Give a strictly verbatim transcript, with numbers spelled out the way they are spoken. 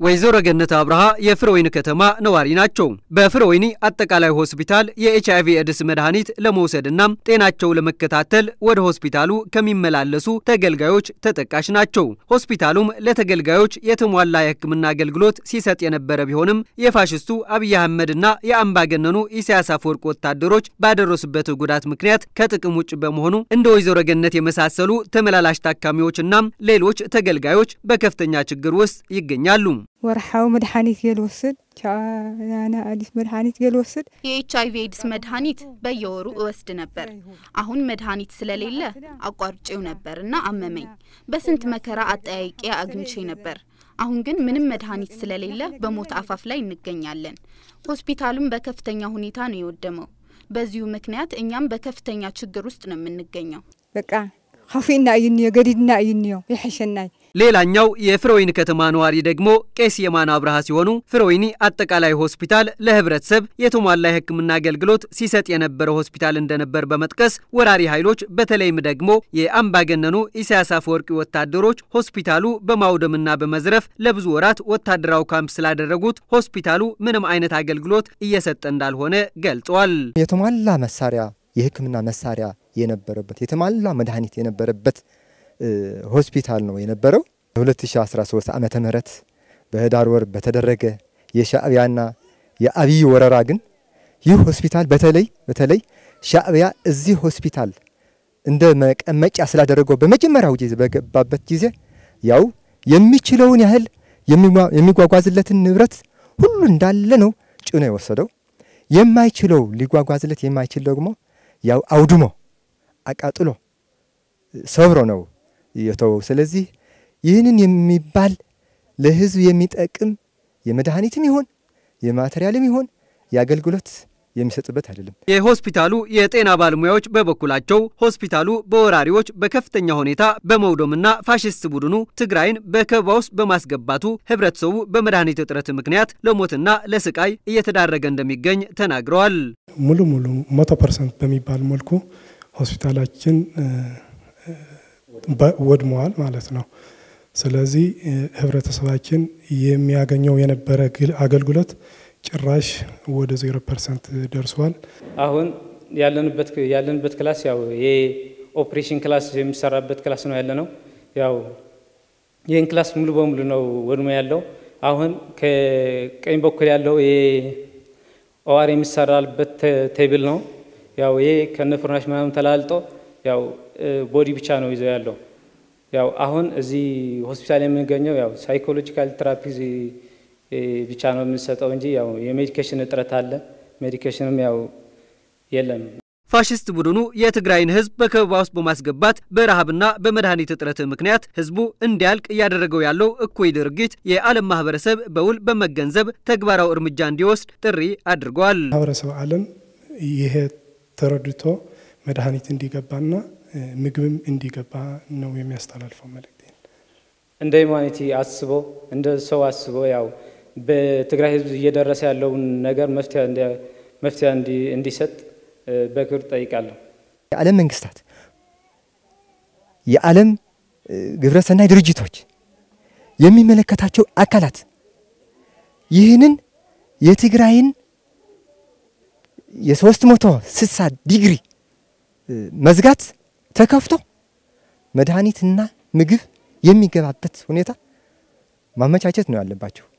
ወይዘሮ ገነት አብርሃ የፍሮይኒ ከተማ ነዋሪ ናቸው። በፍሮይኒ አጠቃላይ ሆስፒታል የኤችአይቪ ኤድስ መድኃኒት ለመውሰድና ጤናቸው ለመከታተል ወደ ሆስፒታሉ ከሚመላለሱ ተገልጋዮች ተጠቃሽ ናቸው። ሆስፒታሉም ለተገልጋዮች የተሟላ የሕክምና አገልግሎት ሲሰጥ የነበረ ቢሆንም የፋሽስቱ አብይ አህመድና የአምባገነኑ ኢሳያስ አፈወርቂ ወታደሮች ባደረሱበት ጉዳት ምክንያት ከጥቅም ውጭ በመሆኑ እንደ ወይዘሮ ገነት የመሳሰሉ ተመላላሽ ታካሚዎችና ሌሎች ተገልጋዮች በከፍተኛ ችግር ውስጥ ይገኛሉ። ወርሃው መድኃኒት የልወስድ ቻና አዲስ መድኃኒት የልወስድ የኤችአይቪ ኤድስ መድኃኒት በየወሩ እወስድ ነበር። አሁን መድኃኒት ስለሌለ አቋርጬው ነበርና አመመኝ። በስንት መከራ አጠያይቄ አግኝቼ ነበር። አሁን ግን ምንም መድኃኒት ስለሌለ በሞት አፋፍ ላይ እንገኛለን። ሆስፒታሉም በከፍተኛ ሁኔታ ነው የወደመው። በዚሁ ምክንያት እኛም በከፍተኛ ችግር ውስጥ ነው የምንገኘው። በቃ ኻፊና አይንዮ ገዲድና አይንዮ ይحشናይ ሌላኛው የፍሮይኒ ከተማ ነዋሪ ደግሞ ቄስ የማና አብርሃ ሲሆኑ ፍሮይኒ አጠቃላይ ሆስፒታል ለህብረተሰብ የተሟላ የሕክምና አገልግሎት ሲሰጥ የነበረ ሆስፒታል እንደነበር በመጥቀስ ወራሪ ኃይሎች በተለይም ደግሞ የአምባገነኑ ኢሳያስ አፈወርቂ ወታደሮች ሆስፒታሉ በማውደምና በመዝረፍ ለብዙ ወራት ወታደራው ካምፕ ስላደረጉት ሆስፒታሉ ምንም አይነት አገልግሎት እየሰጠ እንዳልሆነ ገልጸዋል። የተሟላ መሳሪያ የሕክምና መሳሪያ የነበረበት የተሟላ መድኃኒት የነበረበት ሆስፒታል ነው የነበረው። በ2013 ዓመተ ምህረት በህዳር ወር በተደረገ የሻዕቢያና የአብይ ወረራ ግን ይህ ሆስፒታል በተለይ በተለይ ሻዕቢያ እዚህ ሆስፒታል እንደ መቀመጫ ስላደረገው በመጀመሪያው ጊዜ በገባበት ጊዜ ያው የሚችለውን ያህል የሚጓጓዝለትን ንብረት ሁሉ እንዳለ ነው ጭኖ የወሰደው። የማይችለው ሊጓጓዝለት የማይችል ደግሞ ያው አውድሞ አቃጥሎ ሰብሮ ነው የተወው። ስለዚህ ይህንን የሚባል ለህዝብ የሚጠቅም የመድኃኒትም ይሁን የማቴሪያልም ይሁን የአገልግሎት የሚሰጥበት አይደለም። የሆስፒታሉ የጤና ባለሙያዎች በበኩላቸው ሆስፒታሉ በወራሪዎች በከፍተኛ ሁኔታ በመውደምና ፋሽስት ቡድኑ ትግራይን በከበባ ውስጥ በማስገባቱ ህብረተሰቡ በመድኃኒት እጥረት ምክንያት ለሞትና ለስቃይ እየተዳረገ እንደሚገኝ ተናግረዋል። ሙሉ ሙሉ መቶ ፐርሰንት በሚባል መልኩ ሆስፒታላችን ወድሟል ማለት ነው። ስለዚህ ህብረተሰባችን የሚያገኘው የነበረ አገልግሎት ጭራሽ ወደ ዜሮ ፐርሰንት ደርሷል። አሁን ያለንበት ያለንበት ክላስ ያው የኦፕሬሽን ክላስ የሚሰራበት ክላስ ነው ያለነው። ያው ይሄን ክላስ ሙሉ በሙሉ ነው ወድሞ ያለው። አሁን ከቀኝ በኩል ያለው የኦአር የሚሰራበት ቴብል ነው። ያው ይሄ ከነፍርናሽ ማም ተላልጦ ያው ቦዲ ብቻ ነው ይዘው ያለው። ያው አሁን እዚህ ሆስፒታል የምንገኘው ያው ሳይኮሎጂካል ቴራፒ ብቻ ነው የምንሰጠው እንጂ ያው የሜዲኬሽን እጥረት አለ። ሜዲኬሽንም ያው የለም። ፋሽስት ቡድኑ የትግራይን ህዝብ በከበባ ውስጥ በማስገባት በረሃብና በመድኃኒት እጥረት ምክንያት ህዝቡ እንዲያልቅ ያደረገው ያለው እኩይ ድርጊት የዓለም ማህበረሰብ በውል በመገንዘብ ተግባራዊ እርምጃ እንዲወስድ ጥሪ አድርጓል። ማህበረሰብ ዓለም ይሄ ተረድቶ መድኃኒት እንዲገባና ምግብም እንዲገባ ነው የሚያስተላልፈው መልእክት። እንደ ዩማኒቲ አስቦ እንደ ሰው አስቦ ያው በትግራይ ህዝብ እየደረሰ ያለው ነገር መፍትያ እንደ መፍትያ እንዲ እንዲሰጥ በክብር ጠይቃለሁ። የዓለም መንግስታት የዓለም ግብረሰናይ ድርጅቶች የሚመለከታቸው አካላት ይህንን የትግራይን የ360 ዲግሪ መዝጋት ተከፍቶ መድኃኒትና ምግብ የሚገባበት ሁኔታ ማመቻቸት ነው ያለባቸው።